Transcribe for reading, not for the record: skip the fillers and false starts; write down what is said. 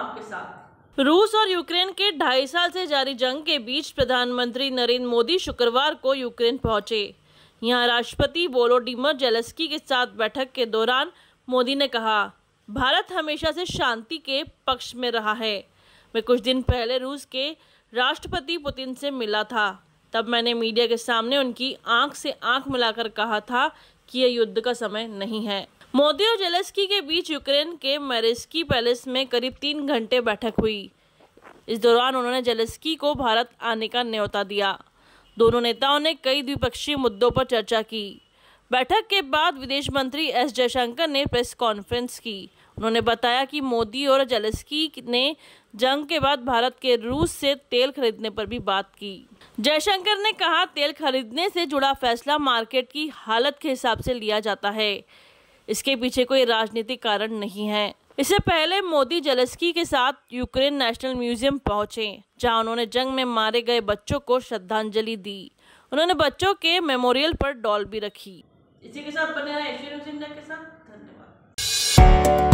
आपके साथ। रूस और यूक्रेन के 2.5 साल से जारी जंग के बीच प्रधानमंत्री नरेंद्र मोदी शुक्रवार को यूक्रेन पहुंचे। यहां राष्ट्रपति वोलोडिमिर जेलेंस्की के साथ बैठक के दौरान मोदी ने कहा, भारत हमेशा से शांति के पक्ष में रहा है। मैं कुछ दिन पहले रूस के राष्ट्रपति पुतिन से मिला था। तब मैंने मीडिया के सामने उनकी आंख से आंख मिलाकर कहा था कि यह युद्ध का समय नहीं है। मोदी और जेलेंस्की के बीच यूक्रेन के मेरिस्की पैलेस में करीब 3 घंटे बैठक हुई। इस दौरान उन्होंने जेलेंस्की को भारत आने का न्योता दिया। दोनों नेताओं ने कई द्विपक्षीय मुद्दों पर चर्चा की। बैठक के बाद विदेश मंत्री एस जयशंकर ने प्रेस कॉन्फ्रेंस की। उन्होंने बताया कि मोदी और जेलेंस्की ने जंग के बाद भारत के रूस से तेल खरीदने पर भी बात की। जयशंकर ने कहा, तेल खरीदने से जुड़ा फैसला मार्केट की हालत के हिसाब से लिया जाता है। इसके पीछे कोई राजनीतिक कारण नहीं है। इससे पहले मोदी जेलेंस्की के साथ यूक्रेन नेशनल म्यूजियम पहुंचे, जहां उन्होंने जंग में मारे गए बच्चों को श्रद्धांजलि दी। उन्होंने बच्चों के मेमोरियल पर डॉल भी रखी। इसी के साथ बने रहे एशियन न्यूज़ इंडिया के साथ। धन्यवाद।